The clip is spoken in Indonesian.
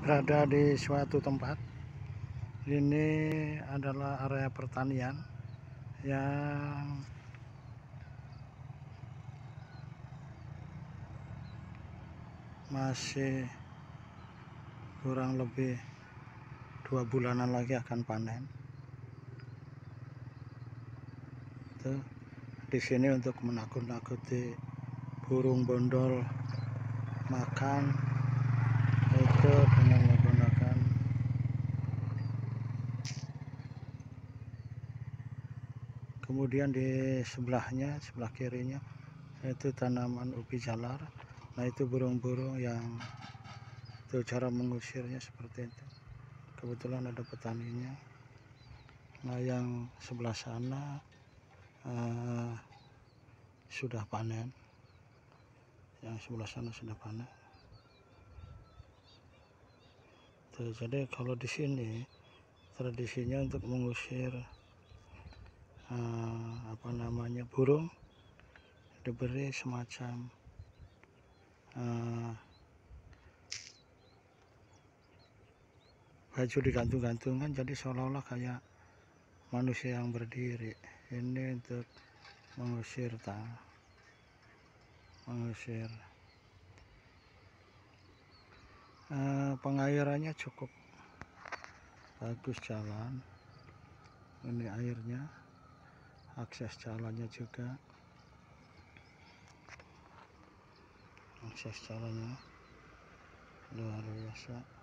berada di suatu tempat. Ini adalah area pertanian yang masih kurang lebih 2 bulanan lagi akan panen. Tuh, di sini untuk menakut-nakuti burung bondol makan itu dengan menggunakan kemudian di sebelahnya, sebelah kirinya itu tanaman ubi jalar. Nah, itu burung-burung yang itu cara mengusirnya seperti itu. Kebetulan ada petaninya. Nah, yang sebelah sana sudah panen. Yang sebelah sana sudah panen. Tuh, jadi kalau di sini tradisinya untuk mengusir burung diberi semacam baju digantung-gantungan, jadi seolah-olah kayak manusia yang berdiri. Ini untuk mengusir pengairannya cukup bagus, jalan ini airnya, akses jalannya juga, luar biasa.